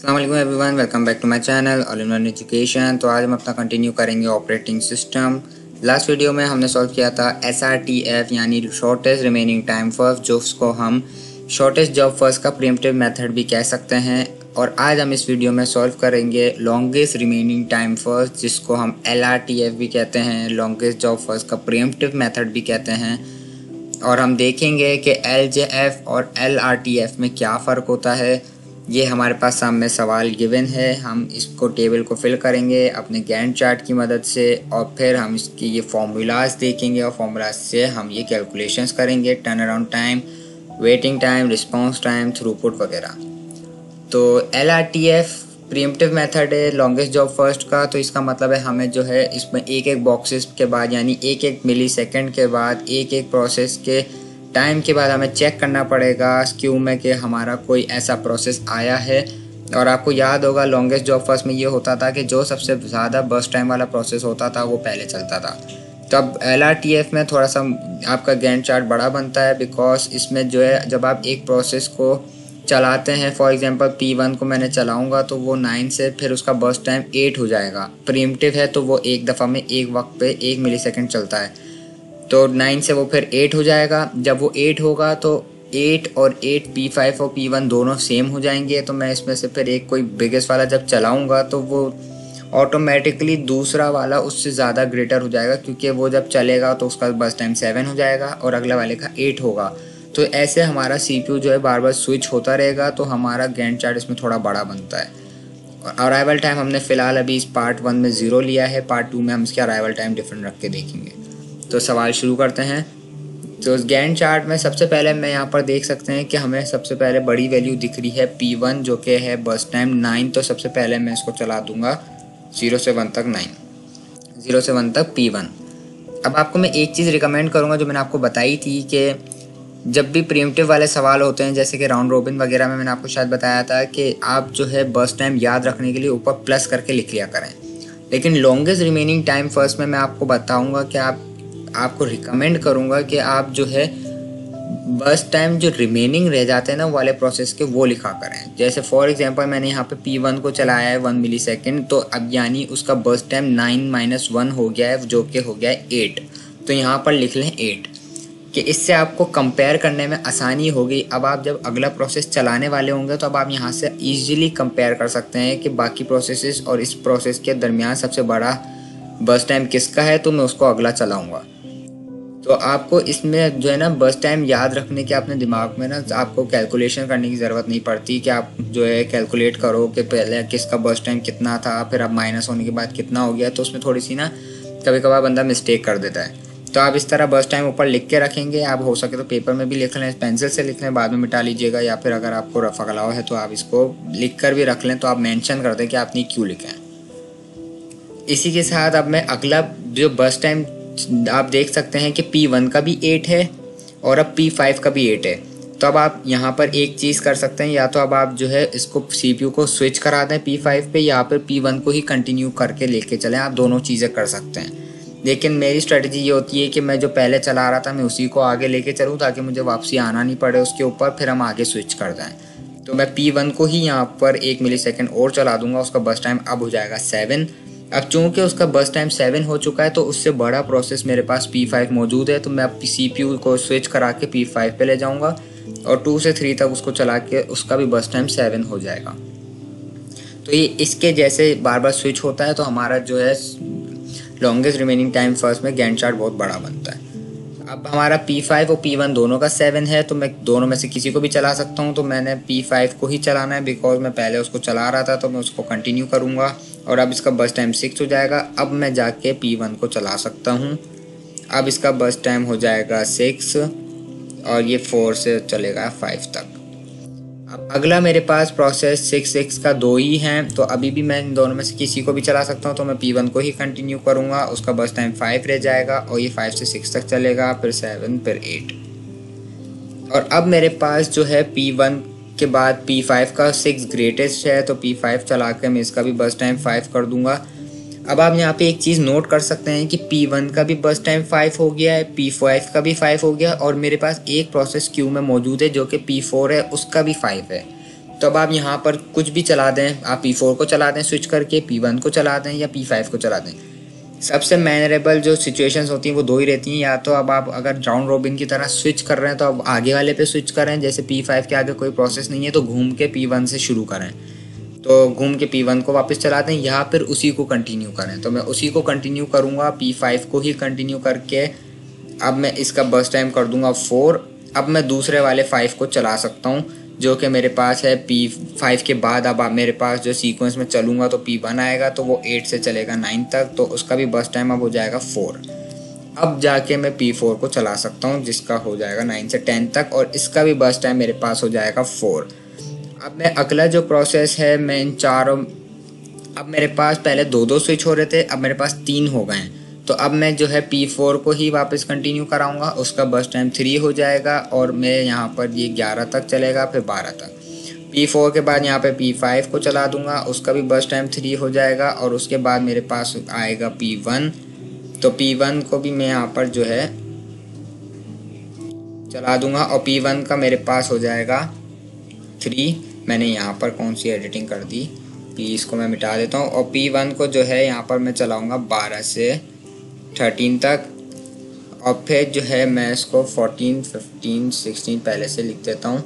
अस्सलाम वालेकुम everyone, welcome back to my channel all in one education. तो आज हम अपना कंटिन्यू करेंगे ऑपरेटिंग सिस्टम। लास्ट वीडियो में हमने सॉल्व किया था SRTF यानी शॉर्टेस्ट रिमेनिंग टाइम फर्स्ट, जो उसको हम शॉर्टेस्ट जॉब फर्स्ट का प्रीएम्प्टिव मेथड भी कह सकते हैं। और आज हम इस वीडियो में सॉल्व करेंगे लॉन्गेस्ट रिमेनिंग टाइम फर्स्ट, जिसको हम LRTF भी कहते हैं, लॉन्गेस्ट जॉब फर्स्ट का प्रीएम्प्टिव मेथड भी कहते हैं। और हम देखेंगे कि LJF और LRTF में क्या फ़र्क होता है। ये हमारे पास सामने सवाल गिवन है, हम इसको टेबल को फिल करेंगे अपने गैंट चार्ट की मदद से और फिर हम इसकी ये फार्मूलाज देखेंगे और फार्मूलाज से हम ये कैलकुलेशंस करेंगे, turn around time, waiting time, response time, throughput वगैरह। तो LRTF प्रीएम्प्टिव मेथड है लॉन्गेस्ट जॉब फर्स्ट का। तो इसका मतलब है हमें जो है इसमें एक एक बॉक्सेस के बाद यानी एक एक मिली सेकेंड के बाद एक एक प्रोसेस के टाइम के बाद हमें चेक करना पड़ेगा क्यू में कि हमारा कोई ऐसा प्रोसेस आया है। और आपको याद होगा लॉन्गेस्ट जॉब फर्स्ट में ये होता था कि जो सबसे ज़्यादा बर्स्ट टाइम वाला प्रोसेस होता था वो पहले चलता था। तब LRTF में थोड़ा सा आपका गैंट चार्ट बड़ा बनता है, बिकॉज इसमें जो है जब आप एक प्रोसेस को चलाते हैं, फॉर एग्जांपल P1 को मैंने चलाऊंगा तो वो 9 से फिर उसका बर्स्ट टाइम 8 हो जाएगा। प्रीएम्प्टिव है तो वो एक दफ़ा में एक वक्त पे 1 मिलीसेकंड चलता है, तो 9 से वो फिर 8 हो जाएगा। जब वो 8 होगा तो 8 और 8 P5 और P1 दोनों सेम हो जाएंगे। तो मैं इसमें से फिर एक कोई बिगेस्ट वाला जब चलाऊंगा तो वो ऑटोमेटिकली दूसरा वाला उससे ज़्यादा ग्रेटर हो जाएगा, क्योंकि वो जब चलेगा तो उसका बस टाइम 7 हो जाएगा और अगला वाले का 8 होगा। तो ऐसे हमारा CPU जो है बार बार स्विच होता रहेगा, तो हमारा गैंट चार्ट इसमें थोड़ा बड़ा बनता है। और अराइवल टाइम हमने फ़िलहाल अभी इस पार्ट 1 में 0 लिया है, पार्ट 2 में हम इसके अराइवल टाइम डिफरेंट रख के देखेंगे। तो सवाल शुरू करते हैं। तो गैंट चार्ट में सबसे पहले मैं यहाँ पर देख सकते हैं कि हमें सबसे पहले बड़ी वैल्यू दिख रही है P1 जो कि है बर्स्ट टाइम 9। तो सबसे पहले मैं इसको चला दूंगा 0 से 1 तक 9, 0 से 1 तक P1। अब आपको मैं एक चीज़ रिकमेंड करूँगा जो मैंने आपको बताई थी कि जब भी प्रीएम्प्टिव वाले सवाल होते हैं जैसे कि राउंड रोबिन वगैरह में मैंने आपको शायद बताया था कि आप जो है बर्स्ट टाइम याद रखने के लिए ऊपर प्लस करके लिख लिया करें। लेकिन लॉन्गेस्ट रिमेनिंग टाइम फर्स्ट में मैं आपको बताऊँगा कि आपको रिकमेंड करूँगा कि आप जो है बर्स्ट टाइम जो रिमेनिंग रह जाते हैं ना वाले प्रोसेस के वो लिखा करें। जैसे फॉर एग्जांपल मैंने यहाँ पे P1 को चलाया है 1 मिली सेकेंड, तो अब यानी उसका बर्स्ट टाइम 9 - 1 हो गया है जो कि हो गया है 8। तो यहाँ पर लिख लें 8 कि इससे आपको कंपेयर करने में आसानी होगी। अब आप जब अगला प्रोसेस चलाने वाले होंगे तो अब आप यहाँ से ईजिली कंपेयर कर सकते हैं कि बाकी प्रोसेसेस और इस प्रोसेस के दरमियान सबसे बड़ा बर्स्ट टाइम किसका है, तो मैं उसको अगला चलाऊँगा। तो आपको इसमें जो है ना बर्स्ट टाइम याद रखने के अपने दिमाग में ना आपको कैलकुलेशन करने की ज़रूरत नहीं पड़ती कि आप जो है कैलकुलेट करो कि पहले किसका बर्स्ट टाइम कितना था, फिर अब माइनस होने के बाद कितना हो गया। तो उसमें थोड़ी सी ना कभी कभार बंदा मिस्टेक कर देता है। तो आप इस तरह बर्स्ट टाइम ऊपर लिख के रखेंगे। आप हो सके तो पेपर में भी लिख लें, पेंसिल से लिख लें, बाद में मिटा लीजिएगा, या फिर अगर आपको रफ़ा कलाव है तो आप इसको लिख कर भी रख लें। तो आप मेंशन कर दें कि आपने क्यों लिखा है। इसी के साथ अब मैं अगला जो बर्स्ट टाइम आप देख सकते हैं कि P1 का भी 8 है और अब P5 का भी 8 है। तो अब आप यहाँ पर एक चीज़ कर सकते हैं, या तो अब आप जो है इसको CPU को स्विच करा दें P5 पे, या फिर P1 को ही कंटिन्यू करके लेके चलें। आप दोनों चीज़ें कर सकते हैं। लेकिन मेरी स्ट्रेटजी ये होती है कि मैं जो पहले चला रहा था मैं उसी को आगे लेके चलूँ, ताकि मुझे वापसी आना नहीं पड़े उसके ऊपर, फिर हम आगे स्विच कर दें। तो मैं P1 को ही यहाँ पर 1 मिली सेकेंड और चला दूँगा, उसका बर्स्ट टाइम अब हो जाएगा 7। अब चूँकि उसका बर्स्ट टाइम 7 हो चुका है तो उससे बड़ा प्रोसेस मेरे पास P5 मौजूद है। तो मैं अब CPU को स्विच करा के P5 पे ले जाऊँगा और 2 से 3 तक उसको चला के उसका भी बर्स्ट टाइम 7 हो जाएगा। तो ये इसके जैसे बार बार स्विच होता है तो हमारा जो है लॉन्गेस्ट रिमेनिंग टाइम फर्स्ट में गैंट चार्ट बहुत बड़ा बनता है। अब हमारा P5 और P1 दोनों का 7 है, तो मैं दोनों में से किसी को भी चला सकता हूँ। तो मैंने P5 को ही चलाना है, बिकॉज मैं पहले उसको चला रहा था, तो मैं उसको कंटिन्यू करूँगा। और अब इसका बर्स्ट टाइम 6 हो जाएगा। अब मैं जाके P1 को चला सकता हूँ। अब इसका बर्स्ट टाइम हो जाएगा 6 और ये 4 से चलेगा 5 तक। अब अगला मेरे पास प्रोसेस 6 का 2 ही हैं, तो अभी भी मैं इन दोनों में से किसी को भी चला सकता हूँ। तो मैं P1 को ही कंटिन्यू करूँगा, उसका बर्स्ट टाइम 5 रह जाएगा और ये 5 से 6 तक चलेगा, फिर 7, फिर 8। और अब मेरे पास जो है P1 के बाद P5 का 6 ग्रेटेस्ट है, तो P5 चला के मैं इसका भी बर्स्ट टाइम 5 कर दूँगा। अब आप यहाँ पे एक चीज़ नोट कर सकते हैं कि P1 का भी बर्स्ट टाइम 5 हो गया है, P5 का भी 5 हो गया, और मेरे पास एक प्रोसेस क्यू में मौजूद है जो कि P4 है, उसका भी 5 है। तो अब आप यहाँ पर कुछ भी चला दें, आप P4 को चला दें स्विच करके, P1 को चला दें या P5 को चला दें। सबसे मैनेरेबल जो सिचुएशंस होती हैं वो दो ही रहती हैं, या तो अब आप अगर राउंड रॉबिन की तरह स्विच कर रहे हैं तो अब आगे वाले पे स्विच करें, जैसे P5 के आगे कोई प्रोसेस नहीं है तो घूम के P1 से शुरू करें, तो घूम के P1 को वापस चला दें, या फिर उसी को कंटिन्यू करें। तो मैं उसी को कंटिन्यू करूँगा, P5 को ही कंटिन्यू करके अब मैं इसका बर्स्ट टाइम कर दूँगा 4। अब मैं दूसरे वाले 5 को चला सकता हूँ, जो कि मेरे पास है P5 के बाद। अब मेरे पास जो सीक्वेंस में चलूँगा तो P1 आएगा, तो वो 8 से चलेगा 9 तक, तो उसका भी बर्स्ट टाइम अब हो जाएगा 4। अब जाके मैं P4 को चला सकता हूँ, जिसका हो जाएगा 9 से 10 तक, और इसका भी बर्स्ट टाइम मेरे पास हो जाएगा 4। अब मैं अगला जो प्रोसेस है, मैं इन चारों, अब मेरे पास पहले 2-2 स्विच हो रहे थे, अब मेरे पास 3 हो गए हैं, तो अब मैं जो है P4 को ही वापस कंटिन्यू कराऊंगा, उसका बर्स्ट टाइम 3 हो जाएगा, और मैं यहाँ पर ये 11 तक चलेगा, फिर 12 तक। P4 के बाद यहाँ पे P5 को चला दूंगा, उसका भी बर्स्ट टाइम 3 हो जाएगा, और उसके बाद मेरे पास आएगा P1, तो P1 को भी मैं यहाँ पर जो है चला दूंगा, और P1 का मेरे पास हो जाएगा 3। मैंने यहाँ पर कौन सी एडिटिंग कर दी, इसको मैं मिटा देता हूँ, और P1 को जो है यहाँ पर मैं चलाऊँगा 12 से 13 तक, और फिर जो है मैं इसको 14, 15, 16 पहले से लिख देता हूँ।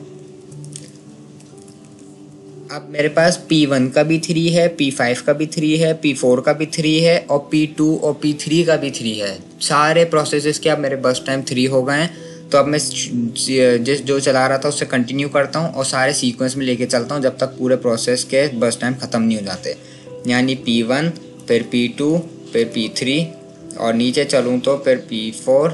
अब मेरे पास P1 का भी 3 है, P5 का भी 3 है, P4 का भी 3 है, और P2 और P3 का भी 3 है। सारे प्रोसेसेस के अब मेरे बर्स्ट टाइम 3 हो गए हैं। तो अब मैं जिस जो चला रहा था उससे कंटिन्यू करता हूँ और सारे सीक्वेंस में लेके चलता हूँ जब तक पूरे प्रोसेस के बर्स्ट टाइम ख़त्म नहीं हो जाते। यानी P1, फिर P2, फिर P3, और नीचे चलूँ तो फिर P4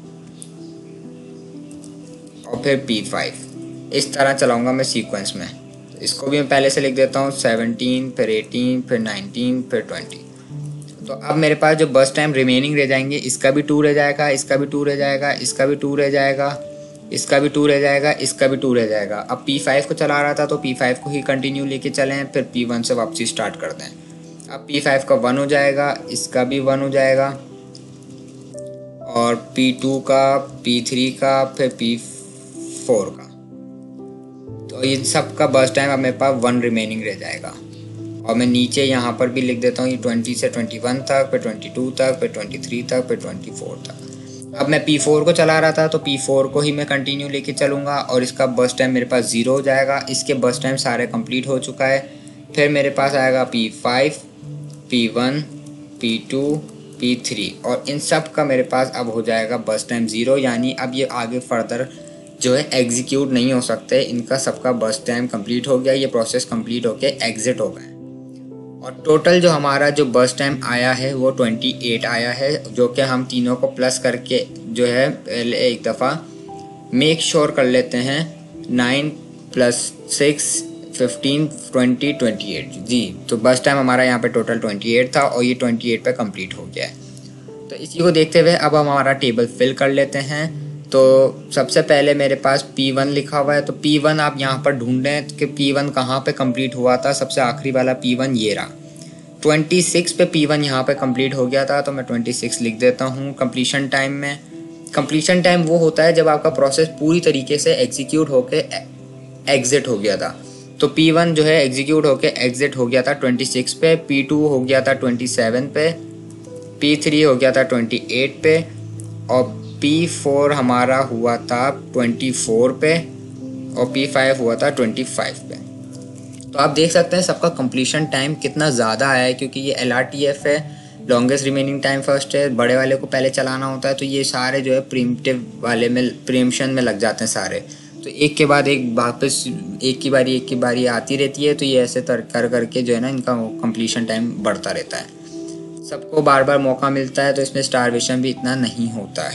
और फिर P5। इस तरह चलाऊँगा मैं सीक्वेंस में। इसको भी मैं पहले से लिख देता हूँ, 17, फिर 18, फिर 19, फिर 20। तो अब मेरे पास जो बर्स्ट टाइम रिमेनिंग रह जाएंगे, इसका भी 2 रह जाएगा, इसका भी 2 रह जाएगा, इसका भी 2 रह जाएगा, इसका भी 2 रह जाएगा, इसका भी 2 रह जाएगा। अब P5 को चला रहा था तो P5 को ही कंटिन्यू लेके चलें, फिर P1 से वापसी स्टार्ट कर दें। अब P5 का 1 हो जाएगा, इसका भी 1 हो जाएगा, और P2 का, P3 का, फिर P4 का। तो ये सब का बर्स्ट टाइम अब मेरे पास 1 रिमेनिंग रह जाएगा। और मैं नीचे यहाँ पर भी लिख देता हूँ ये 20 से 21 तक, फिर 22 तक, फिर 23 तक, फिर 24 तक। अब मैं P4 को चला रहा था तो P4 को ही मैं कंटिन्यू लेके चलूँगा, और इसका बर्स्ट टाइम मेरे पास 0 हो जाएगा। इसके बर्स्ट टाइम सारे कंप्लीट हो चुका है। फिर मेरे पास आएगा P5, P1, P2, P3, और इन सब का मेरे पास अब हो जाएगा बर्स्ट टाइम 0। यानी अब ये आगे फर्दर जो है एग्जीक्यूट नहीं हो सकते, इनका सबका बर्स्ट टाइम कंप्लीट हो गया, ये प्रोसेस कंप्लीट होके एग्जिट हो गए। और टोटल जो हमारा जो बर्स्ट टाइम आया है वो 28 आया है, जो कि हम तीनों को प्लस करके जो है पहले एक दफ़ा मेक श्योर कर लेते हैं। 9 + 6 15 20 28 जी। तो बर्स्ट टाइम हमारा यहाँ पे टोटल 28 था, और ये 28 पे कंप्लीट हो गया है। तो इसी को देखते हुए अब हम हमारा टेबल फिल कर लेते हैं। तो सबसे पहले मेरे पास P1 लिखा हुआ है, तो P1 आप यहाँ पर ढूंढें कि P1 कहाँ पे कंप्लीट हुआ था। सबसे आखिरी वाला P1 ये रहा। 26 पे P1 यहाँ पे कंप्लीट हो गया था, तो मैं 26 लिख देता हूँ कंप्लीशन टाइम में। कंप्लीशन टाइम वो होता है जब आपका प्रोसेस पूरी तरीके से एग्जीक्यूट होके एग्जिट हो गया था। तो P1 जो है एग्जीक्यूट होके एग्जिट हो गया था 26 पे, P2 हो गया था 27 पे, P3 हो गया था 28 पे, और P4 हमारा हुआ था 24 पे, और P5 हुआ था 25 पे। तो आप देख सकते हैं सबका कंप्लीशन टाइम कितना ज़्यादा आया है, क्योंकि ये LRTF है, लॉन्गेस्ट रिमेनिंग टाइम फर्स्ट है। बड़े वाले को पहले चलाना होता है, तो ये सारे जो है प्रीम्प्टिव वाले में प्रीम्पशन में लग जाते हैं सारे। तो एक के बाद एक वापस एक की बारी आती रहती है, तो ये ऐसे कर करके जो है ना इनका कंप्लीशन टाइम बढ़ता रहता है। सबको बार बार मौका मिलता है, तो इसमें स्टारवेशन भी इतना नहीं होता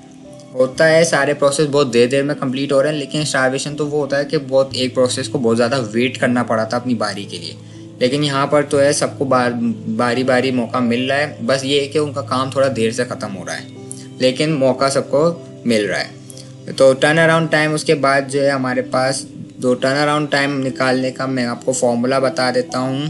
है। सारे प्रोसेस बहुत देर में कंप्लीट हो रहे हैं, लेकिन स्टारवेशन तो वो होता है कि बहुत एक प्रोसेस को बहुत ज़्यादा वेट करना पड़ा था अपनी बारी के लिए। लेकिन यहाँ पर तो है सबको बारी बारी मौका मिल रहा है। बस ये है कि उनका काम थोड़ा देर से ख़त्म हो रहा है, लेकिन मौका सबको मिल रहा है। तो टर्न अराउंड टाइम उसके बाद जो है हमारे पास दो टर्न अराउंड टाइम निकालने का मैं आपको फॉर्मूला बता देता हूँ।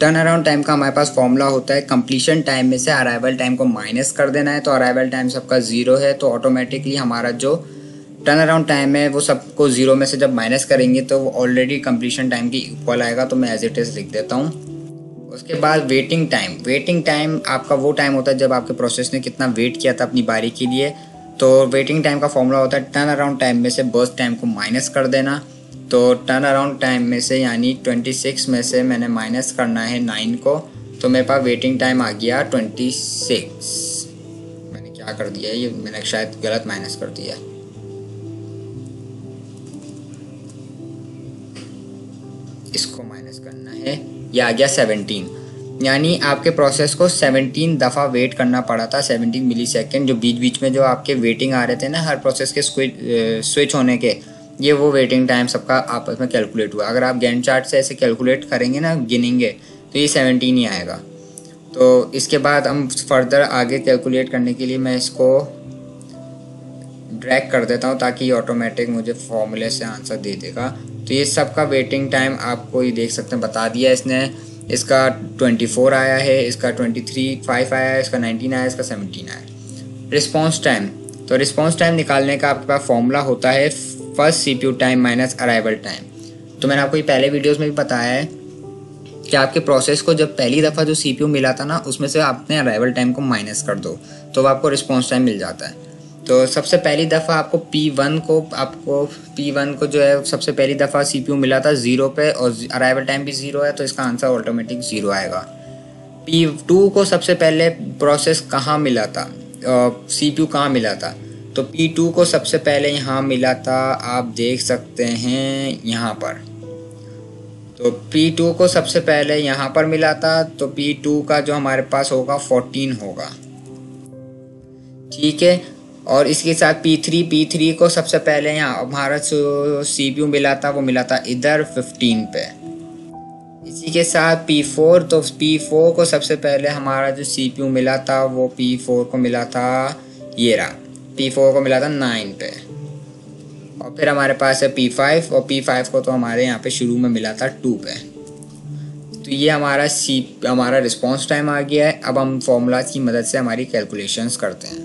टर्न अराउंड टाइम का हमारे पास फॉर्मूला होता है कंप्लीशन टाइम में से अराइवल टाइम को माइनस कर देना है। तो अराइवल टाइम सबका 0 है, तो ऑटोमेटिकली हमारा जो टर्न अराउंड टाइम है वो सबको 0 में से जब माइनस करेंगे तो वो ऑलरेडी कंप्लीशन टाइम की इक्वल आएगा। तो मैं एज इट इज़ लिख देता हूँ। उसके बाद वेटिंग टाइम। वेटिंग टाइम आपका वो टाइम होता है जब आपके प्रोसेस ने कितना वेट किया था अपनी बारी के लिए। तो वेटिंग टाइम का फॉर्मूला होता है टर्न अराउंड टाइम में से बर्स्ट टाइम को माइनस कर देना। तो टर्न अराउंड टाइम में से यानी 26 में से मैंने माइनस करना है 9 को, तो मेरे पास वेटिंग टाइम आ गया 26। मैंने क्या कर दिया है, ये मैंने शायद गलत माइनस कर दिया है। इसको माइनस करना है, ये आ गया 17। यानी आपके प्रोसेस को 17 दफ़ा वेट करना पड़ा था, 17 मिली सेकेंड। जो बीच बीच में जो आपके वेटिंग आ रहे थे ना हर प्रोसेस के स्विच होने के, ये वो वेटिंग टाइम सबका आपस में कैलकुलेट हुआ। अगर आप गैंट चार्ट से ऐसे कैलकुलेट करेंगे ना, गिनेंगे, तो ये 17 ही आएगा। तो इसके बाद हम फर्दर आगे कैलकुलेट करने के लिए मैं इसको ड्रैग कर देता हूँ ताकि ये ऑटोमेटिक मुझे फॉर्मूले से आंसर दे देगा। तो ये सबका वेटिंग टाइम आपको ये देख सकते हैं बता दिया इसने। इसका 24 आया है, इसका 23.5 आया है, इसका 19 आया, इसका 17 आया। Response time. तो रिस्पॉन्स टाइम निकालने का आपके पास फॉर्मूला होता है first CPU time minus arrival time. तो मैंने आपको ये पहले वीडियोस में भी बताया है कि आपके प्रोसेस को जब पहली दफ़ा जो सीपीयू मिला था ना उसमें से आपने अराइवल टाइम को माइनस कर दो तो आपको रिस्पॉन्स टाइम मिल जाता है। तो सबसे पहली दफ़ा आपको P1 को जो है सबसे पहली दफ़ा सीपीयू मिला था 0 पे और अराइवल टाइम भी 0 है, तो इसका आंसर ऑटोमेटिक 0 आएगा। P2 को सबसे पहले प्रोसेस कहाँ मिला था, सीपीयू कहाँ मिला था, तो P2 को सबसे पहले यहाँ मिला था, आप देख सकते हैं यहाँ पर। तो P2 को सबसे पहले यहाँ पर मिला था, तो P2 का जो हमारे पास होगा 14 होगा, ठीक है। और इसके साथ P3 को सबसे पहले यहाँ हमारा सीपीयू मिला था, वो मिला था इधर 15 पे। इसी के साथ P4, तो P4 को सबसे पहले हमारा जो सीपीयू मिला था वो P4 को मिला था, ये रहा, P4 को मिला था 9 पे। और फिर हमारे पास है P5, और P5 को तो हमारे यहाँ पे शुरू में मिला था 2 पे। तो ये हमारा रिस्पॉन्स टाइम आ गया है। अब हम फॉर्मूला की मदद से हमारी कैलकुलेशंस करते हैं।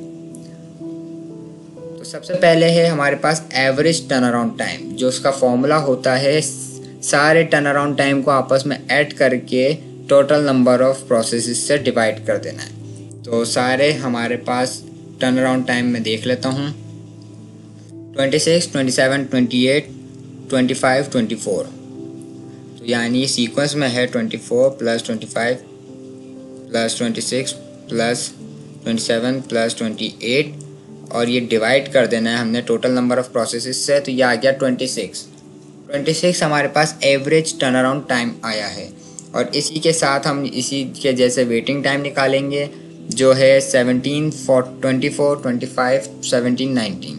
तो सबसे पहले है हमारे पास एवरेज टर्न अराउंड टाइम, जो उसका फॉर्मूला होता है सारे टर्न अराउंड टाइम को आपस में ऐड करके टोटल नंबर ऑफ प्रोसेसेस से डिवाइड कर देना है। तो सारे हमारे पास टर्न अराउंड टाइम में देख लेता हूँ, 26, 27, 28, 25, 24। तो यानी सीक्वेंस में है 24 प्लस 25 प्लस 26 प्लस 27 प्लस 28, और ये डिवाइड कर देना है हमने टोटल नंबर ऑफ प्रोसेसेस से। तो ये आ गया 26 हमारे पास एवरेज टर्न अराउंड टाइम आया है। और इसी के साथ हम इसी के जैसे वेटिंग टाइम निकालेंगे जो है 17, 24, 25, 17, 19,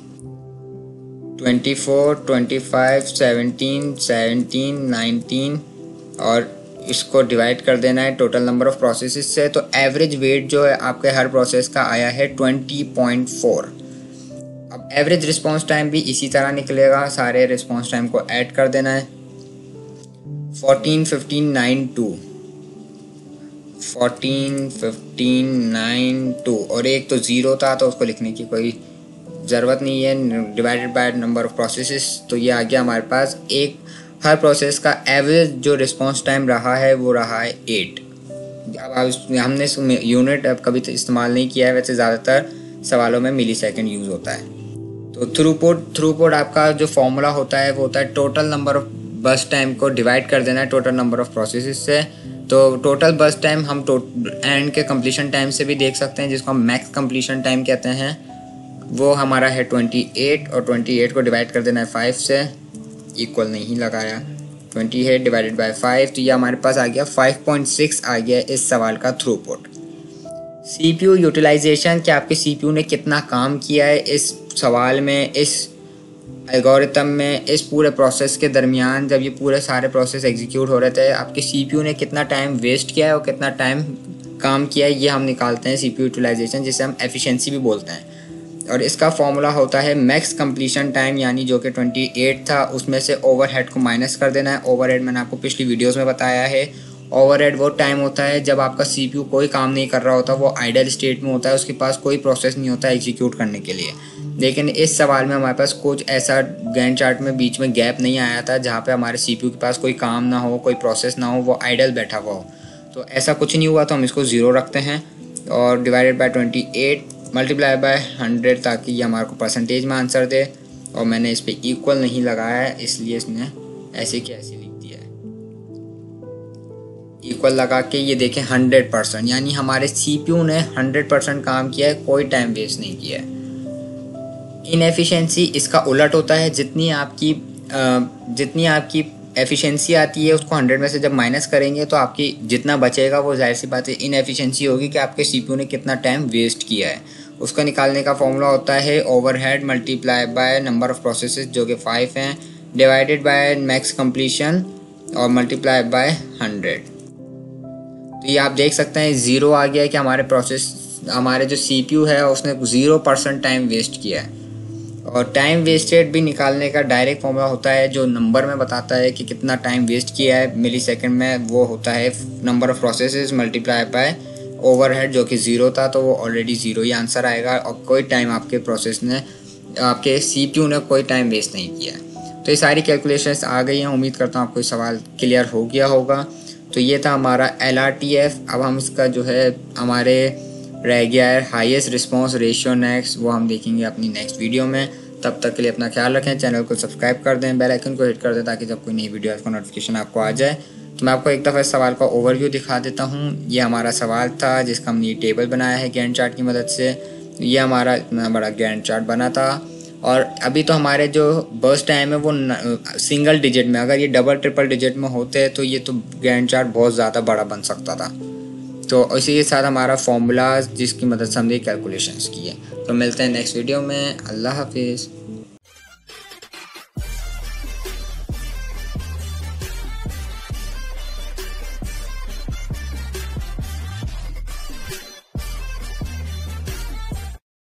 24, 25, 17, 17, 19, और इसको डिवाइड कर देना है टोटल नंबर ऑफ प्रोसेसेस से। तो एवरेज वेट जो है आपके हर प्रोसेस का आया है 20.4। अब एवरेज रिस्पॉन्स टाइम भी इसी तरह निकलेगा, सारे रिस्पॉन्स टाइम को ऐड कर देना है, 14, 15, 9, 2, 14, 15, 9, 2, और एक तो 0 था तो उसको लिखने की कोई ज़रूरत नहीं है, divided by number of processes. तो ये आ गया हमारे पास एक हर प्रोसेस का एवरेज जो रिस्पॉन्स टाइम रहा है वो रहा है 8। अब हमने यूनिट अब कभी इस्तेमाल नहीं किया है, वैसे ज़्यादातर सवालों में मिली सेकेंड यूज़ होता है। तो थ्रूपुट आपका जो फॉर्मूला होता है वो होता है total number of burst time को डिवाइड कर देना है टोटल नंबर ऑफ प्रोसेसेस से। तो टोटल बस टाइम हम एंड के कंप्लीशन टाइम से भी देख सकते हैं, जिसको हम मैक्स कंप्लीशन टाइम कहते हैं, वो हमारा है 28, और 28 को डिवाइड कर देना है 5 से, इक्वल नहीं लगाया, 28 डिवाइडेड बाय 5, तो ये हमारे पास आ गया 5.6 आ गया इस सवाल का थ्रूपुट। सीपीयू यूटिलाइजेशन, कि आपके सीपीयू ने कितना काम किया है इस सवाल में, इस एल्गोरिथम में, इस पूरे प्रोसेस के दरमियान जब ये पूरे सारे प्रोसेस एग्जीक्यूट हो रहे थे आपके सीपीयू ने कितना टाइम वेस्ट किया है और कितना टाइम काम किया है, ये हम निकालते हैं सीपीयू यूटिलाइजेशन, जिसे हम एफिशिएंसी भी बोलते हैं। और इसका फॉर्मूला होता है मैक्स कंप्लीशन टाइम, यानी जो कि 28 था उसमें से ओवरहेड को माइनस कर देना है। ओवरहेड मैंने आपको पिछली वीडियोस में बताया है, ओवरहेड वो टाइम होता है जब आपका CPU कोई काम नहीं कर रहा होता, वो आइडल स्टेट में होता है, उसके पास कोई प्रोसेस नहीं होता एग्जीक्यूट करने के लिए। लेकिन इस सवाल में हमारे पास कुछ ऐसा गैंट चार्ट में बीच में गैप नहीं आया था जहाँ पे हमारे CPU के पास कोई काम ना हो, कोई प्रोसेस ना हो, वो आइडल बैठा हुआ हो। तो ऐसा कुछ नहीं हुआ, तो हम इसको 0 रखते हैं और डिवाइडेड बाय 28 मल्टीप्लाई बाय 100 ताकि ये हमारे को परसेंटेज में आंसर दे। और मैंने इस पर इक्वल नहीं लगाया है, इसलिए इसने ऐसे की ऐसे लिख दिया है। इक्वल लगा के ये देखें 100%, यानी हमारे CPU ने 100% काम किया है, कोई टाइम वेस्ट नहीं किया है। इनएफिशिएंसी इसका उलट होता है, जितनी आपकी एफिशिएंसी आती है उसको 100 में से जब माइनस करेंगे तो आपकी जितना बचेगा वो जाहिर सी बात है इनएफिशिएंसी होगी कि आपके CPU ने कितना टाइम वेस्ट किया है। उसका निकालने का फॉर्मूला होता है overhead multiply by number of processes जो कि 5 हैं, डिवाइडेड बाय मैक्स कंप्लीशन और मल्टीप्लाई बाय 100। तो ये आप देख सकते हैं 0 आ गया है कि हमारे जो CPU है उसने 0% टाइम वेस्ट किया है। और टाइम वेस्टेड भी निकालने का डायरेक्ट फॉर्मूला होता है जो नंबर में बताता है कि कितना टाइम वेस्ट किया है मिली सेकेंड में, वो होता है number of processes multiply by overhead जो कि 0 था, तो वो ऑलरेडी 0 ही आंसर आएगा और कोई टाइम आपके CPU ने कोई टाइम वेस्ट नहीं किया है। तो ये सारी कैलकुलेशंस आ गई हैं, उम्मीद करता हूँ आपको सवाल क्लियर हो गया होगा। तो ये था हमारा LRTF। अब हम इसका जो है हमारे रह गया है हाईएस्ट रिस्पांस रेशियो नेक्स्ट, वो हम देखेंगे अपनी नेक्स्ट वीडियो में। तब तक के लिए अपना ख्याल रखें, चैनल को सब्सक्राइब कर दें, बेल आइकन को हिट कर दें ताकि जब कोई नई वीडियो का नोटिफिकेशन आपको आ जाए। तो मैं आपको एक दफ़ा इस सवाल का ओवरव्यू दिखा देता हूँ। ये हमारा सवाल था जिसका हमने टेबल बनाया है गैंट चार्ट की मदद से। ये हमारा इतना बड़ा गैंट चार्ट बना था और अभी तो हमारे जो बर्स्ट टाइम है वो सिंगल डिजिट में, अगर ये डबल ट्रिपल डिजिट में होते तो ये तो गैंट चार्ट बहुत ज़्यादा बड़ा बन सकता था। तो इसी के साथ हमारा फॉर्मूलाज जिसकी मदद से हमने कैलकुलेशंस की है। तो मिलते हैं नेक्स्ट वीडियो में। अल्लाह हाफिज़।